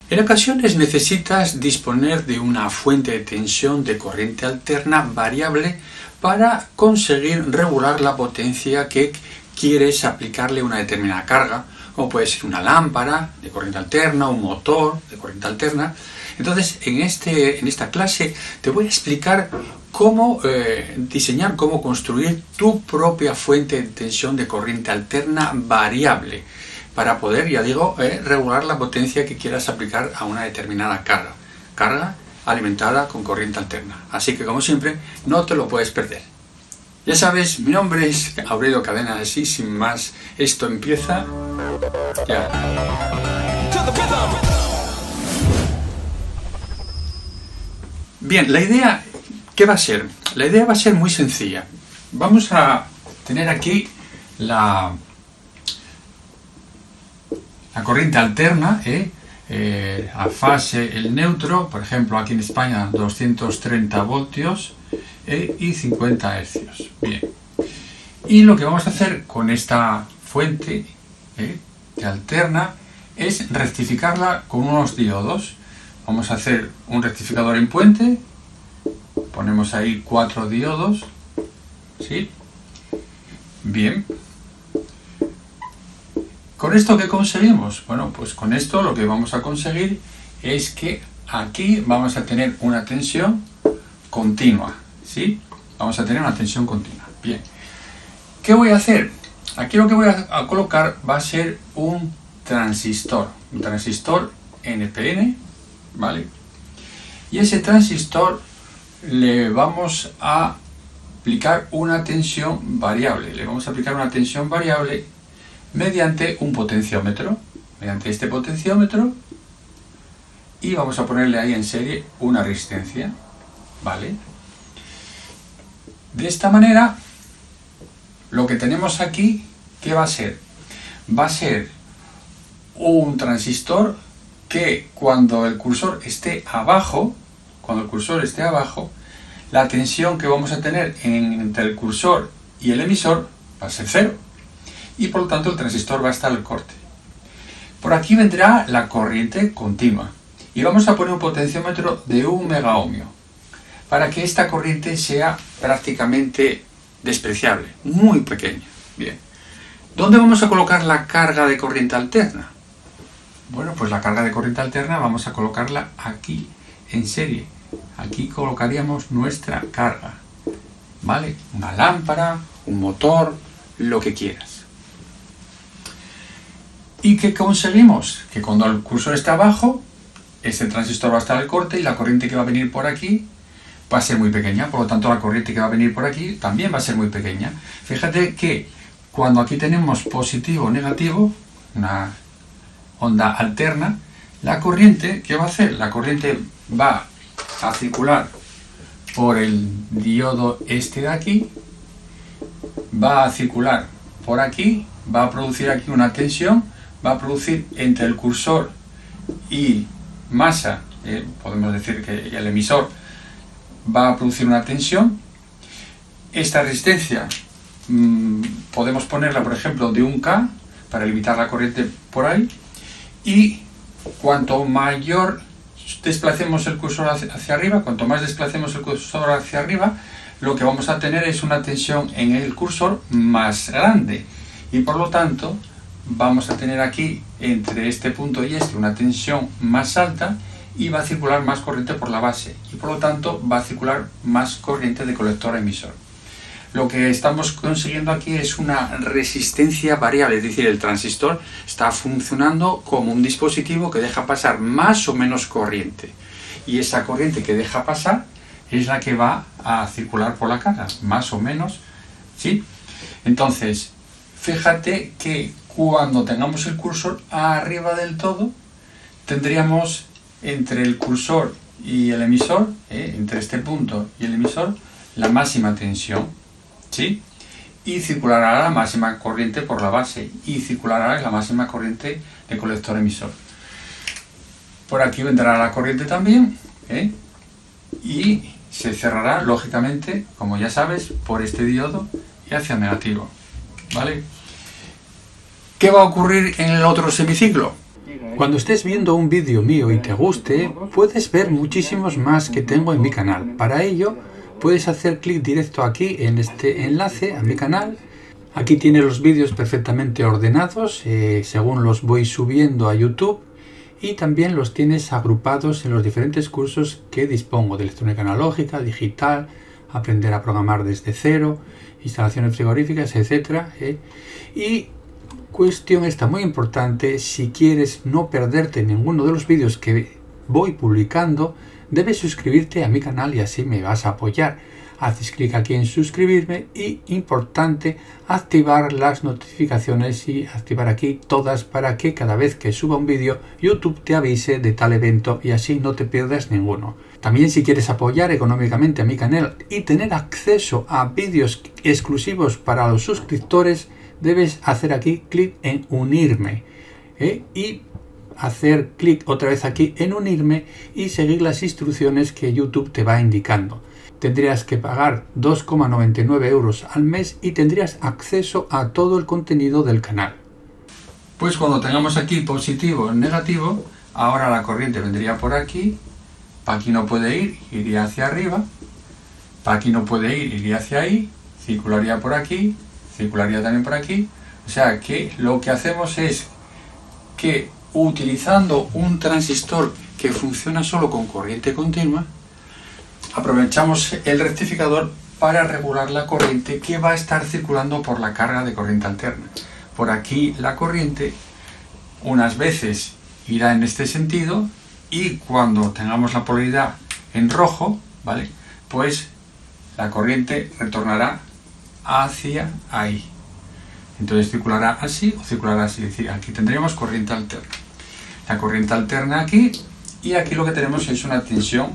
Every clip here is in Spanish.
En ocasiones necesitas disponer de una fuente de tensión de corriente alterna variable para conseguir regular la potencia que quieres aplicarle a una determinada carga, como puede ser una lámpara de corriente alterna, un motor de corriente alterna. Entonces, en esta clase te voy a explicar cómo diseñar, cómo construir tu propia fuente de tensión de corriente alterna variable para poder, ya digo, regular la potencia que quieras aplicar a una determinada carga alimentada con corriente alterna. Así que, como siempre, no te lo puedes perder. Ya sabes, mi nombre es Aurelio Cadena, así sin más, esto empieza ya. Bien, la idea, ¿qué va a ser? La idea va a ser muy sencilla. Vamos a tener aquí la corriente alterna, a fase el neutro, por ejemplo aquí en España 230 voltios y 50 hercios. Bien. Y lo que vamos a hacer con esta fuente que alterna es rectificarla con unos diodos. Vamos a hacer un rectificador en puente, ponemos ahí 4 diodos, ¿sí? Bien. ¿Con esto qué conseguimos? Bueno, pues con esto lo que vamos a conseguir es que aquí vamos a tener una tensión continua, ¿sí? Vamos a tener una tensión continua. Bien. ¿Qué voy a hacer? Aquí lo que voy a colocar va a ser un transistor NPN, ¿vale? Y ese transistor le vamos a aplicar una tensión variable. Le vamos a aplicar una tensión variable mediante un potenciómetro, mediante este potenciómetro, y vamos a ponerle ahí en serie una resistencia, ¿vale? De esta manera, lo que tenemos aquí, ¿qué va a ser? Va a ser un transistor que cuando el cursor esté abajo, la tensión que vamos a tener entre el cursor y el emisor va a ser cero. Y por lo tanto el transistor va a estar al corte. Por aquí vendrá la corriente continua y vamos a poner un potenciómetro de 1 megaohmio para que esta corriente sea prácticamente despreciable, muy pequeña. Bien. ¿Dónde vamos a colocar la carga de corriente alterna? Bueno, pues la carga de corriente alterna vamos a colocarla aquí en serie. Aquí colocaríamos nuestra carga, ¿vale? Una lámpara, un motor, lo que quieras. ¿Y qué conseguimos? Que cuando el cursor está abajo, este transistor va a estar al corte y la corriente que va a venir por aquí va a ser muy pequeña. Por lo tanto, la corriente que va a venir por aquí también va a ser muy pequeña. Fíjate que cuando aquí tenemos positivo o negativo, una onda alterna, la corriente, ¿qué va a hacer? La corriente va a circular por el diodo este de aquí, va a circular por aquí, va a producir aquí una tensión, va a producir entre el cursor y masa, podemos decir que el emisor va a producir una tensión. Esta resistencia podemos ponerla, por ejemplo, de 1K para limitar la corriente por ahí, y cuanto mayor desplacemos el cursor hacia arriba, cuanto más desplacemos el cursor hacia arriba, lo que vamos a tener es una tensión en el cursor más grande y por lo tanto vamos a tener aquí entre este punto y este una tensión más alta y va a circular más corriente por la base y por lo tanto va a circular más corriente de colector a emisor. Lo que estamos consiguiendo aquí es una resistencia variable, es decir, el transistor está funcionando como un dispositivo que deja pasar más o menos corriente y esa corriente que deja pasar es la que va a circular por la carga, más o menos, ¿sí? Entonces, fíjate que cuando tengamos el cursor arriba del todo, tendríamos entre el cursor y el emisor, entre este punto y el emisor, la máxima tensión, ¿sí? Y circulará la máxima corriente por la base y circulará la máxima corriente de colector emisor. Por aquí vendrá la corriente también, y se cerrará lógicamente, como ya sabes, por este diodo y hacia negativo, ¿vale? ¿Qué va a ocurrir en el otro semiciclo? Cuando estés viendo un vídeo mío y te guste, puedes ver muchísimos más que tengo en mi canal. Para ello, puedes hacer clic directo aquí en este enlace a mi canal. Aquí tienes los vídeos perfectamente ordenados, según los voy subiendo a YouTube. Y también los tienes agrupados en los diferentes cursos que dispongo de electrónica analógica, digital, aprender a programar desde cero, instalaciones frigoríficas, etc. Y cuestión esta muy importante: si quieres no perderte ninguno de los vídeos que voy publicando, debes suscribirte a mi canal y así me vas a apoyar. Haces clic aquí en suscribirme y, importante, activar las notificaciones y activar aquí todas para que cada vez que suba un vídeo YouTube te avise de tal evento y así no te pierdas ninguno. También, si quieres apoyar económicamente a mi canal y tener acceso a vídeos exclusivos para los suscriptores, debes hacer aquí clic en unirme y hacer clic otra vez aquí en unirme y seguir las instrucciones que YouTube te va indicando. Tendrías que pagar 2,99 € al mes y tendrías acceso a todo el contenido del canal. Pues cuando tengamos aquí positivo o negativo, ahora la corriente vendría por aquí, para aquí no puede ir, iría hacia arriba, para aquí no puede ir, iría hacia ahí, circularía por aquí, circularía también por aquí. O sea que lo que hacemos es que, utilizando un transistor que funciona solo con corriente continua, aprovechamos el rectificador para regular la corriente que va a estar circulando por la carga de corriente alterna. Por aquí la corriente unas veces irá en este sentido y cuando tengamos la polaridad en rojo, ¿vale?, pues la corriente retornará hacia ahí. Entonces circulará así o circulará así. Es decir, aquí tendremos corriente alterna. La corriente alterna aquí, y aquí lo que tenemos es una tensión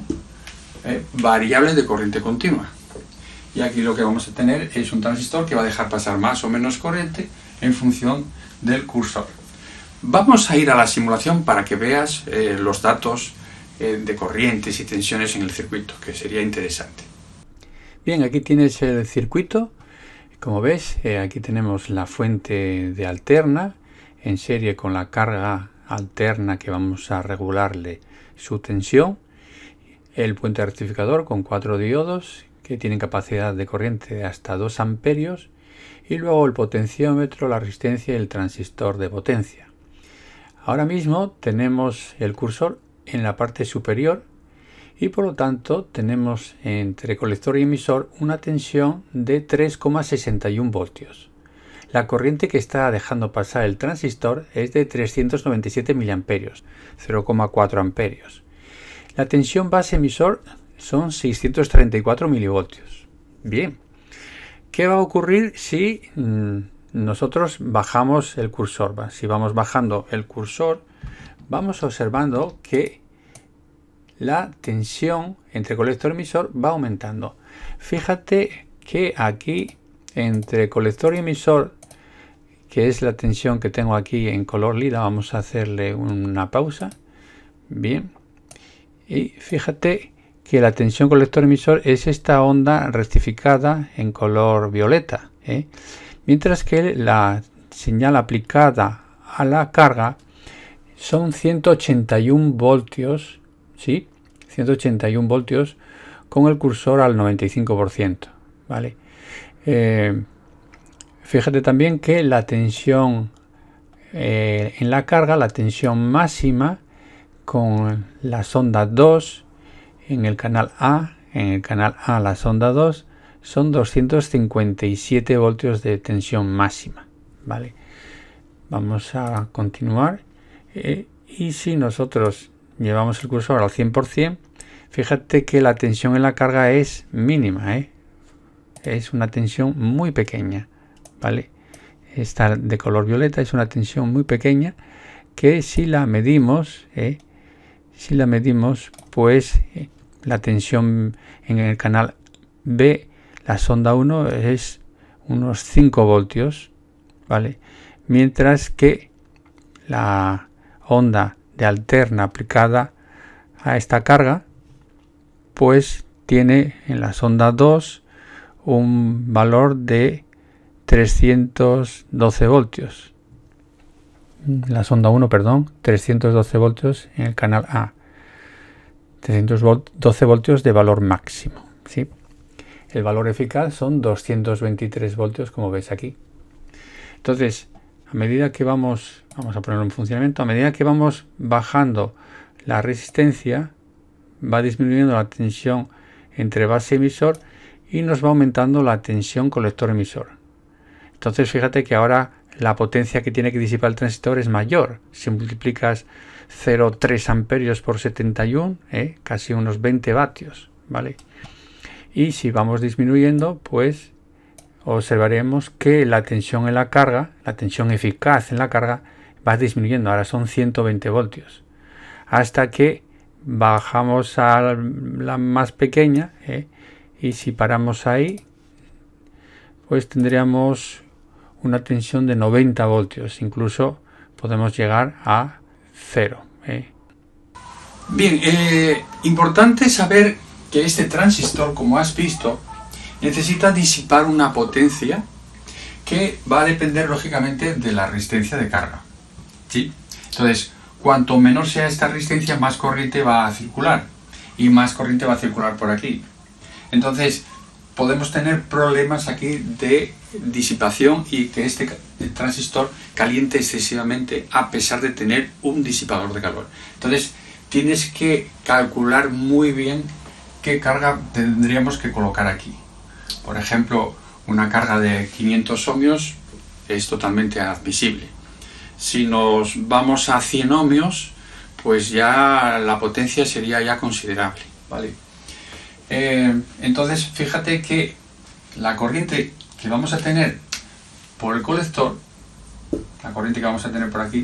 variable de corriente continua. Y aquí lo que vamos a tener es un transistor que va a dejar pasar más o menos corriente en función del cursor. Vamos a ir a la simulación para que veas los datos de corrientes y tensiones en el circuito, que sería interesante. Bien, aquí tienes el circuito. Como ves, aquí tenemos la fuente de alterna en serie con la carga alterna que vamos a regularle su tensión. El puente rectificador con 4 diodos que tienen capacidad de corriente de hasta 2 amperios y luego el potenciómetro, la resistencia y el transistor de potencia. Ahora mismo tenemos el cursor en la parte superior y por lo tanto tenemos entre colector y emisor una tensión de 3,61 voltios. La corriente que está dejando pasar el transistor es de 397 miliamperios, 0,4 amperios. La tensión base emisor son 634 milivoltios. Bien, ¿qué va a ocurrir si nosotros bajamos el cursor? Si vamos bajando el cursor, vamos observando que la tensión entre colector y emisor va aumentando. Fíjate que aquí entre colector y emisor, que es la tensión que tengo aquí en color lila, vamos a hacerle una pausa. Bien. Y fíjate que la tensión colector-emisor es esta onda rectificada en color violeta, mientras que la señal aplicada a la carga son 181 voltios, ¿sí? 181 voltios con el cursor al 95%, ¿vale? Fíjate también que la tensión en la carga, la tensión máxima, con la sonda 2 en el canal A, la sonda 2, son 257 voltios de tensión máxima, ¿vale? Vamos a continuar y si nosotros llevamos el cursor al 100%, fíjate que la tensión en la carga es mínima, es una tensión muy pequeña, ¿vale? Esta de color violeta es una tensión muy pequeña que si la medimos, pues la tensión en el canal B, la sonda 1, es unos 5 voltios, ¿vale? Mientras que la onda de alterna aplicada a esta carga, pues tiene en la sonda 2 un valor de 312 voltios. la sonda 1, perdón, 312 voltios en el canal A. 312 voltios de valor máximo, ¿sí? El valor eficaz son 223 voltios, como veis aquí. Entonces, a medida que vamos a ponerlo en funcionamiento, a medida que vamos bajando la resistencia, va disminuyendo la tensión entre base y emisor y nos va aumentando la tensión colector-emisor. Entonces, fíjate que ahora la potencia que tiene que disipar el transistor es mayor. Si multiplicas 0,3 amperios por 71, casi unos 20 vatios, ¿vale? Y si vamos disminuyendo, pues observaremos que la tensión en la carga, la tensión eficaz en la carga, va disminuyendo. Ahora son 120 voltios. Hasta que bajamos a la más pequeña, y si paramos ahí, pues tendríamos una tensión de 90 voltios. Incluso podemos llegar a 0. Bien, importante saber que este transistor, como has visto, necesita disipar una potencia que va a depender lógicamente de la resistencia de carga, ¿sí? Entonces, cuanto menor sea esta resistencia, más corriente va a circular y más corriente va a circular por aquí. Entonces, podemos tener problemas aquí de disipación y que este transistor caliente excesivamente a pesar de tener un disipador de calor. Entonces, tienes que calcular muy bien qué carga tendríamos que colocar aquí. Por ejemplo, una carga de 500 ohmios es totalmente admisible. Si nos vamos a 100 ohmios, pues ya la potencia sería ya considerable, ¿vale? Entonces, fíjate que la corriente que vamos a tener por el colector, la corriente que vamos a tener por aquí,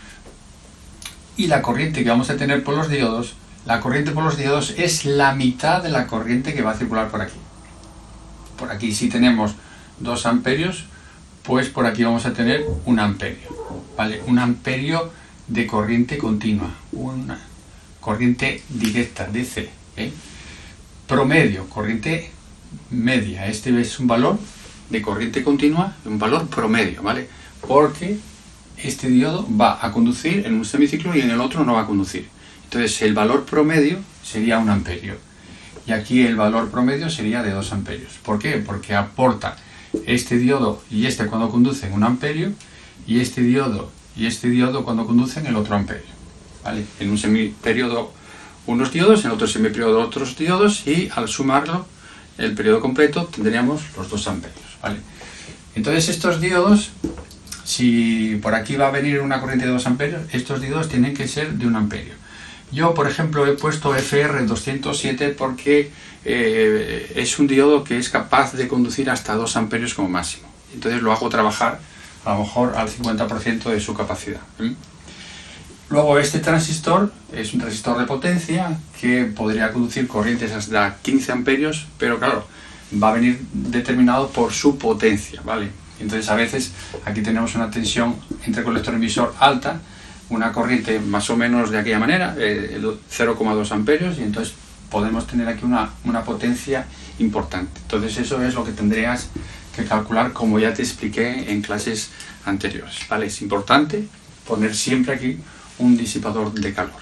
y la corriente que vamos a tener por los diodos, la corriente por los diodos es la mitad de la corriente que va a circular por aquí. Por aquí si tenemos 2 amperios, pues por aquí vamos a tener 1 amperio, ¿vale? 1 amperio de corriente continua, una corriente directa, DC, promedio, corriente media. Este es un valor de corriente continua, un valor promedio, ¿vale? Porque este diodo va a conducir en un semiciclo y en el otro no va a conducir. Entonces el valor promedio sería 1 amperio. Y aquí el valor promedio sería de 2 amperios. ¿Por qué? Porque aporta este diodo y este cuando conducen 1 amperio y este diodo cuando conducen el otro amperio, ¿vale? En un semiperiodo unos diodos, en otro semiperiodo otros diodos y al sumarlo el periodo completo tendríamos los 2 amperios, ¿vale? Entonces estos diodos, si por aquí va a venir una corriente de 2 amperios, estos diodos tienen que ser de 1 amperio. Yo, por ejemplo, he puesto FR207 porque es un diodo que es capaz de conducir hasta 2 amperios como máximo. Entonces lo hago trabajar a lo mejor al 50% de su capacidad. Luego este transistor es un transistor de potencia que podría conducir corrientes hasta 15 amperios, pero claro, va a venir determinado por su potencia, ¿vale? Entonces a veces aquí tenemos una tensión entre colector y emisor alta, una corriente más o menos de aquella manera, 0,2 amperios, y entonces podemos tener aquí una potencia importante. Entonces eso es lo que tendrías que calcular, como ya te expliqué en clases anteriores, ¿vale? Es importante poner siempre aquí un disipador de calor.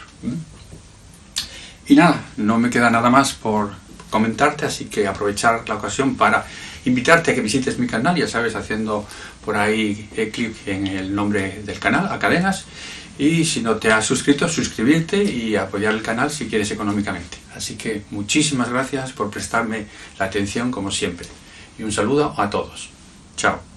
Y nada, no me queda nada más por comentarte, así que aprovechar la ocasión para invitarte a que visites mi canal, ya sabes, haciendo por ahí clic en el nombre del canal, Acadenas, y si no te has suscrito, suscribirte y apoyar el canal si quieres económicamente. Así que muchísimas gracias por prestarme la atención como siempre y un saludo a todos. Chao.